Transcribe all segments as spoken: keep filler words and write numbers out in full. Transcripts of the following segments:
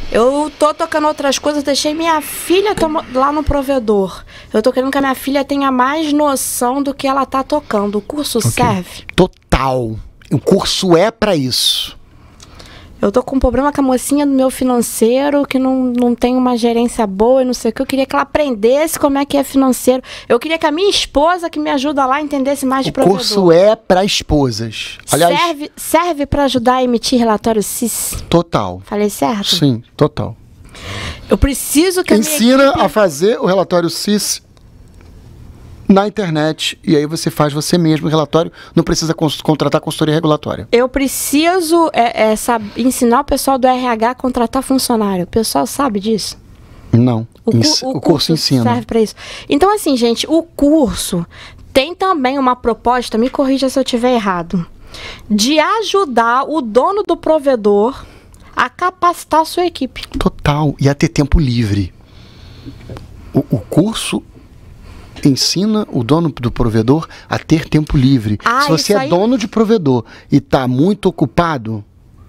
Eu tô tocando outras coisas, deixei minha filha lá no provedor. Eu tô querendo que a minha filha tenha mais noção do que ela tá tocando. O curso okay. serve? Total. O curso é pra isso. Eu tô com um problema com a mocinha do meu financeiro, que não, não tem uma gerência boa e não sei o que. Eu queria que ela aprendesse como é que é financeiro. Eu queria que a minha esposa, que me ajuda lá, entendesse mais de provedor. O curso é para esposas. Aliás, serve serve para ajudar a emitir relatório C I S? Total. Falei certo? Sim, total. Eu preciso que a Ensina minha equipe... a fazer o relatório C I S na internet, e aí você faz você mesmo o relatório, não precisa cons contratar consultoria regulatória. Eu preciso é, é, sabe, ensinar o pessoal do R H a contratar funcionário. O pessoal sabe disso? Não. O, cu o, o curso, curso ensina. serve para isso. Então, assim, gente, o curso tem também uma proposta, me corrija se eu estiver errado, de ajudar o dono do provedor a capacitar a sua equipe. Total. E a ter tempo livre. O, o curso ensina o dono do provedor a ter tempo livre. Ah, se você é aí... dono de provedor e está muito ocupado,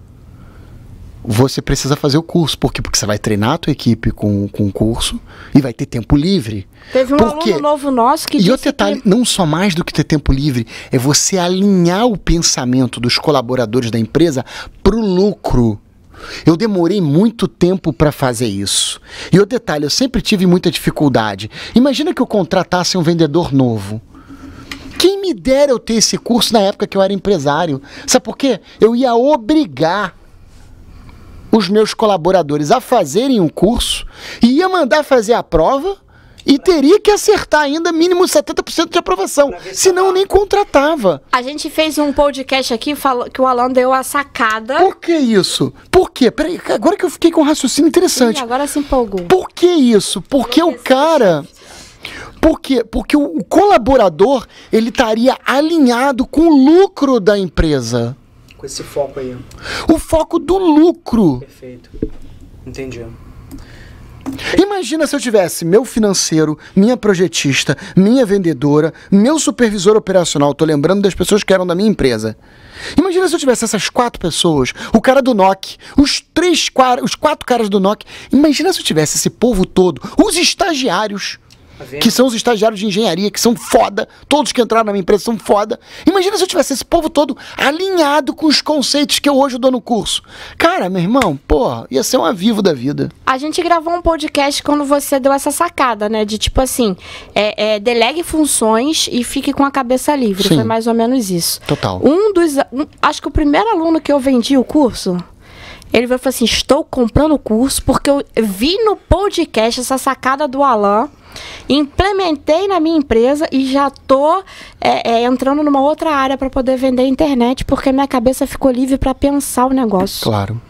você precisa fazer o curso. Por quê? Porque você vai treinar a tua equipe com, com o curso e vai ter tempo livre. Teve um Porque... aluno novo nosso que e disse outro detalhe, que... não só mais do que ter tempo livre, é você alinhar o pensamento dos colaboradores da empresa para o lucro. Eu demorei muito tempo para fazer isso. E o detalhe, eu sempre tive muita dificuldade. Imagina que eu contratasse um vendedor novo. Quem me dera eu ter esse curso na época que eu era empresário? Sabe por quê? Eu ia obrigar os meus colaboradores a fazerem um curso, e ia mandar fazer a prova e teria que acertar ainda mínimo setenta por cento de aprovação. Senão nem contratava. A gente fez um podcast aqui falou, que o Alan deu a sacada. Por que isso? Por quê? Peraí, agora que eu fiquei com um raciocínio interessante. Sim, agora se empolgou. Por que isso? Porque o cara... Por quê? Porque o, o colaborador, ele estaria alinhado com o lucro da empresa. Com esse foco aí. O foco do lucro. Perfeito. Entendi. Imagina se eu tivesse meu financeiro, minha projetista, minha vendedora, meu supervisor operacional, tô lembrando das pessoas que eram da minha empresa. Imagina se eu tivesse essas quatro pessoas, o cara do N O C, os três, os quatro caras do N O C. Imagina se eu tivesse esse povo todo, os estagiários, que são os estagiários de engenharia, que são foda, todos que entraram na minha empresa são foda. Imagina se eu tivesse esse povo todo alinhado com os conceitos que eu hoje dou no curso. Cara, meu irmão, porra, ia ser um avivo da vida. A gente gravou um podcast quando você deu essa sacada, né? De tipo assim, é, é, delegue funções e fique com a cabeça livre. Sim. Foi mais ou menos isso. Total. Um dos... Um, acho que o primeiro aluno que eu vendi o curso... Ele falou assim, estou comprando o curso porque eu vi no podcast essa sacada do Alan, implementei na minha empresa e já estou é, é, entrando numa outra área para poder vender internet porque minha cabeça ficou livre para pensar o negócio. Claro.